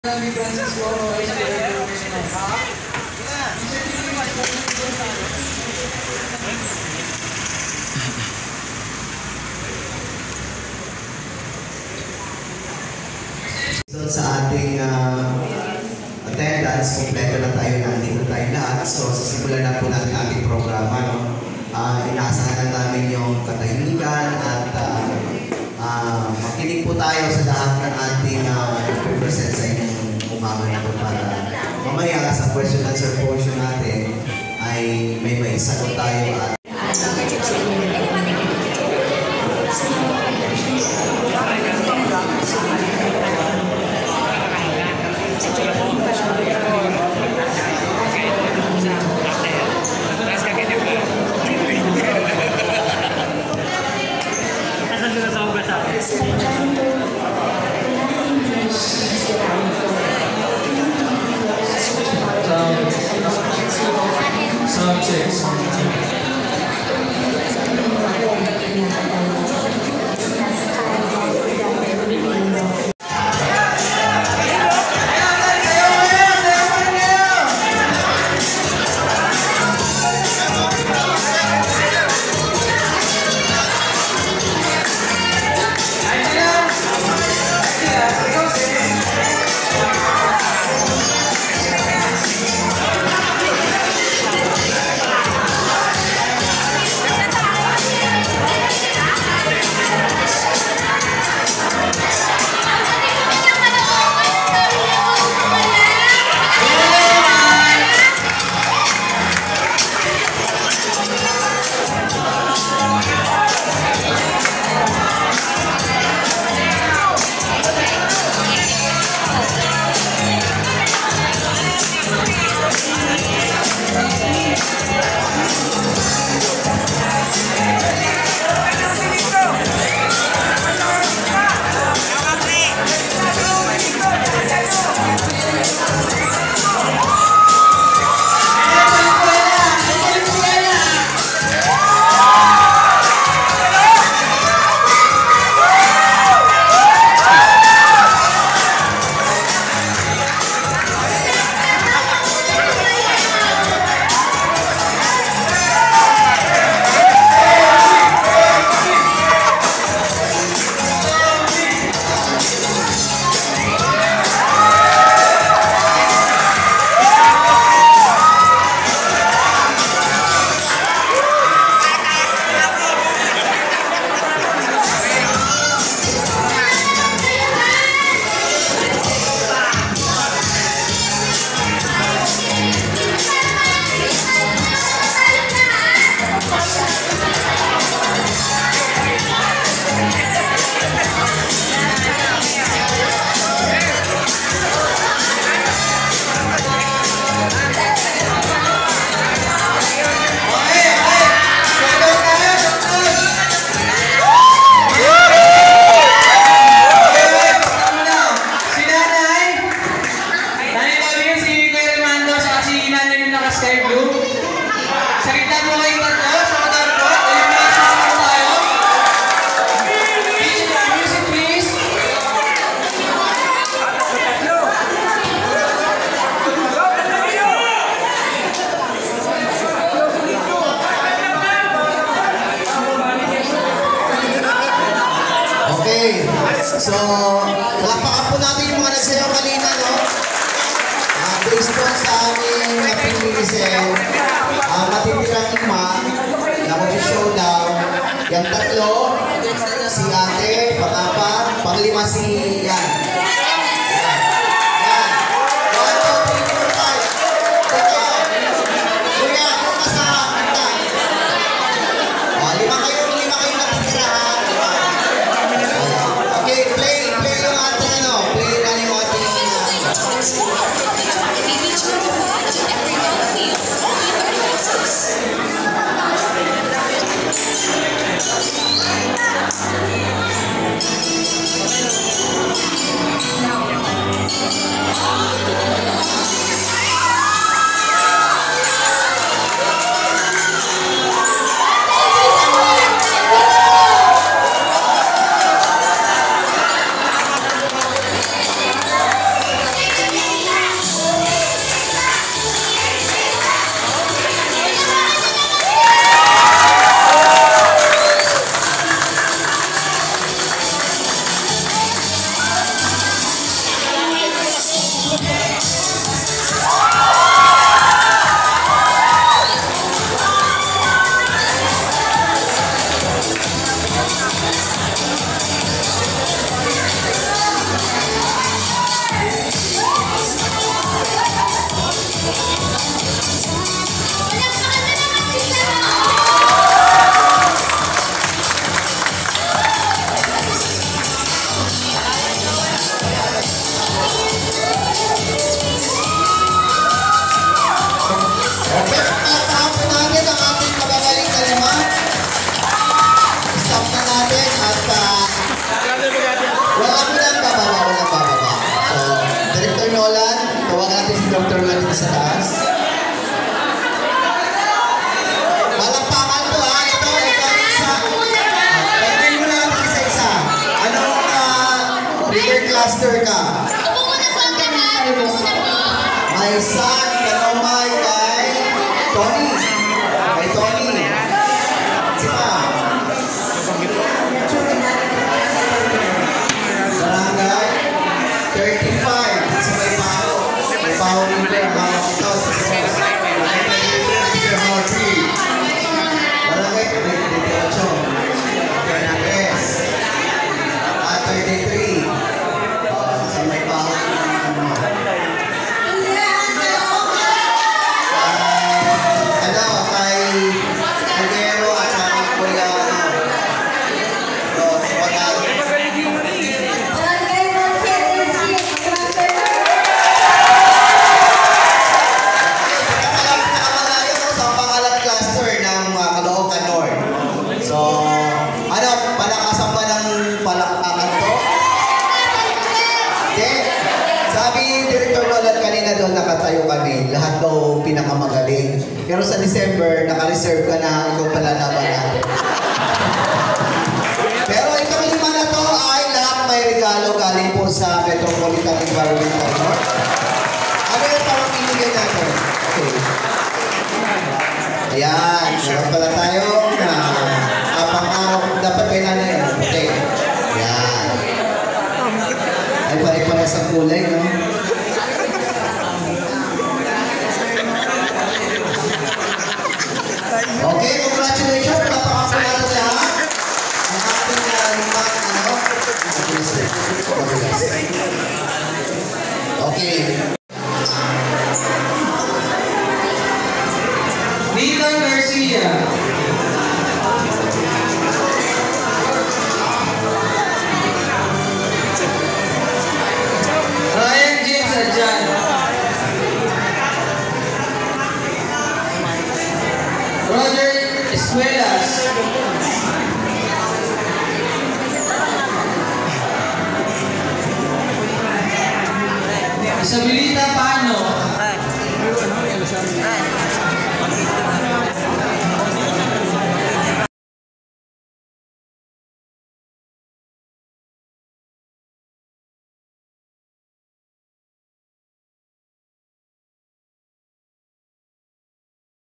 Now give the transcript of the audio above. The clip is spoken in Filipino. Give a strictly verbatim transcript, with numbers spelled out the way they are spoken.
Sa ating uh, attendance, kompleto na tayo, nandito tayo lahat. So, sasimulan na po natin ating programa. No? Uh, inaasahan na namin yung katahimikan at uh, uh, makinig po tayo sa lahat ng ating uh, present sa inyong umaga na po para mamaya sa question and answer portion natin ay may maisagot tayo at Sound check, sound check. So, palakpakan po natin yung mga nagsayaw kanina, no? Uh, based on sa aming napilisin, uh, matitirang ima na mag-showdown. Yung tatlo, si ate, pang-apat, pang-lima si yan. Nolan. Tawagan natin si Doctor Nolan dito sa taas. Palakpakan to ha. Ito, ito, isa. Pagpil mo lang isa-isa. Anong uh, trigger cluster ka? Upo muna sa akin ha. My son, kanomay kay Tony. Kay Tony. Sima. Barangay thirty-five. Sa may pao. May pao river. Hawak ito. Barangay thirty-eight. Fernandez. Ah, thirty-three. Sa may pao. Doon nakatayo kami, lahat daw pinakamagaling. Pero sa December, naka-reserve ka na, ikaw pala laban natin. Pero itong lima na to ay lahat may regalo galing po sa Metropolitan Environmental North. Ano yung pamamimigay natin? Okay. Ayan, meron pala tayo na uh, pang-araw, dapat kay nanay, puti. Ayan. Ay pare-pare sa kulay, no? Okay, congratulations. Napakapunata siya. Ang ating uh, limang, ano? Okay. Nina Garcia.